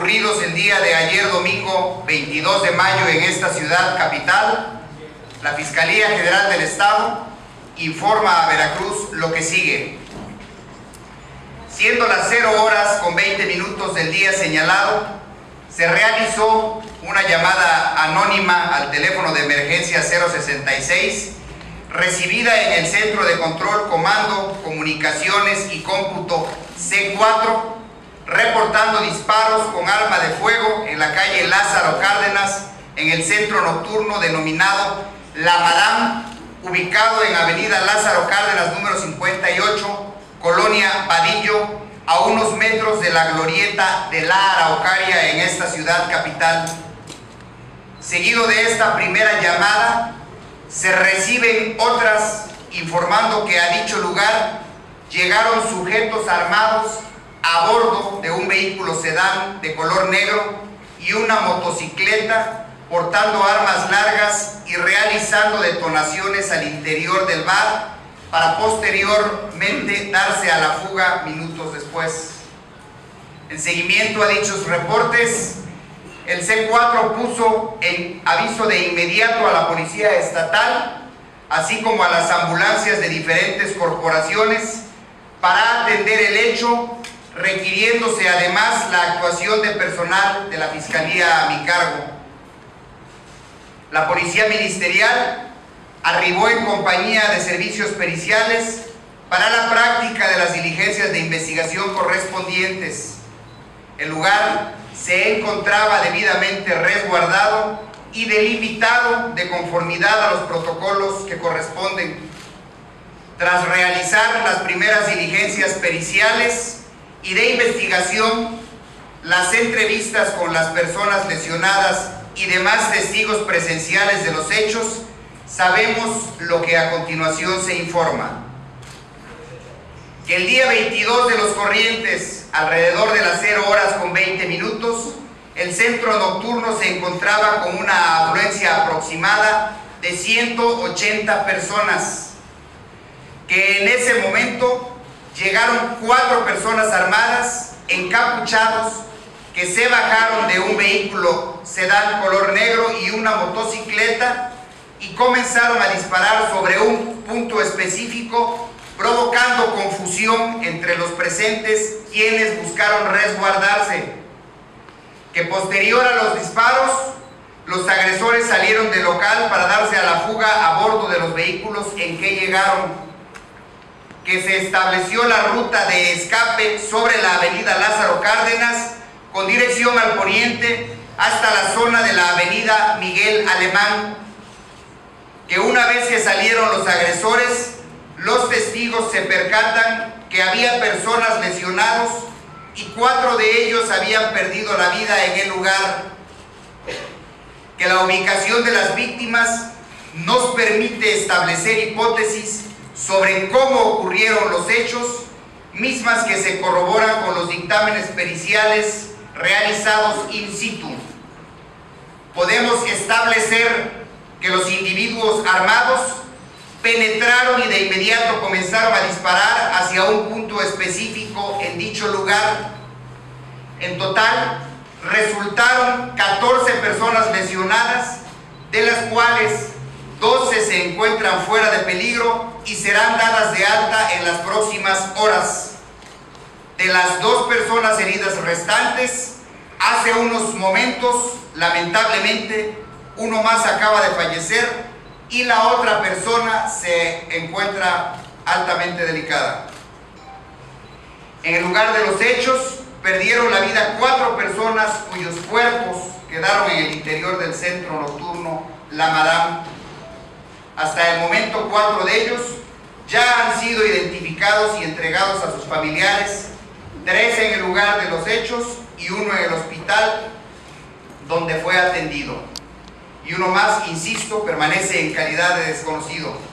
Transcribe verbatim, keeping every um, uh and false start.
ocurridos el día de ayer domingo veintidós de mayo en esta ciudad capital, la Fiscalía General del Estado informa a Veracruz lo que sigue. Siendo las cero horas con veinte minutos del día señalado, se realizó una llamada anónima al teléfono de emergencia cero sesenta y seis, recibida en el Centro de Control, Comando, Comunicaciones y Cómputo C cuatro, reportando disparos con arma de fuego en la calle Lázaro Cárdenas, en el centro nocturno denominado La Madame, ubicado en avenida Lázaro Cárdenas número cincuenta y ocho, Colonia Vadillo, a unos metros de la glorieta de la Araucaria en esta ciudad capital. Seguido de esta primera llamada, se reciben otras informando que a dicho lugar llegaron sujetos armados a bordo de un vehículo sedán de color negro y una motocicleta portando armas largas y realizando detonaciones al interior del bar para posteriormente darse a la fuga minutos después. En seguimiento a dichos reportes, el C cuatro puso en aviso de inmediato a la Policía Estatal, así como a las ambulancias de diferentes corporaciones, para atender el hecho, requiriéndose además la actuación de personal de la Fiscalía a mi cargo. La Policía Ministerial arribó en compañía de servicios periciales para la práctica de las diligencias de investigación correspondientes. El lugar se encontraba debidamente resguardado y delimitado de conformidad a los protocolos que corresponden. Tras realizar las primeras diligencias periciales y de investigación, las entrevistas con las personas lesionadas y demás testigos presenciales de los hechos, sabemos lo que a continuación se informa. Que el día veintidós de los corrientes, alrededor de las cero horas con veinte minutos, el centro nocturno se encontraba con una afluencia aproximada de ciento ochenta personas, que en ese momento llegaron cuatro personas armadas, encapuchados, que se bajaron de un vehículo sedán color negro y una motocicleta y comenzaron a disparar sobre un punto específico, provocando confusión entre los presentes, quienes buscaron resguardarse. Que posterior a los disparos, los agresores salieron del local para darse a la fuga a bordo de los vehículos en que llegaron. Que se estableció la ruta de escape sobre la avenida Lázaro Cárdenas con dirección al poniente hasta la zona de la avenida Miguel Alemán. Que una vez que salieron los agresores, los testigos se percatan que había personas lesionados y cuatro de ellos habían perdido la vida en el lugar. Que la ubicación de las víctimas nos permite establecer hipótesis sobre cómo ocurrieron los hechos, mismas que se corroboran con los dictámenes periciales realizados in situ. Podemos establecer que los individuos armados penetraron y de inmediato comenzaron a disparar hacia un punto específico en dicho lugar. En total, resultaron catorce personas lesionadas, de las cuales doce se encuentran fuera de peligro y serán dadas de alta en las próximas horas. De las dos personas heridas restantes, hace unos momentos, lamentablemente, uno más acaba de fallecer y la otra persona se encuentra altamente delicada. En el lugar de los hechos, perdieron la vida cuatro personas cuyos cuerpos quedaron en el interior del centro nocturno La Madame. Hasta el momento, cuatro de ellos ya han sido identificados y entregados a sus familiares, tres en el lugar de los hechos y uno en el hospital donde fue atendido. Y uno más, insisto, permanece en calidad de desconocido.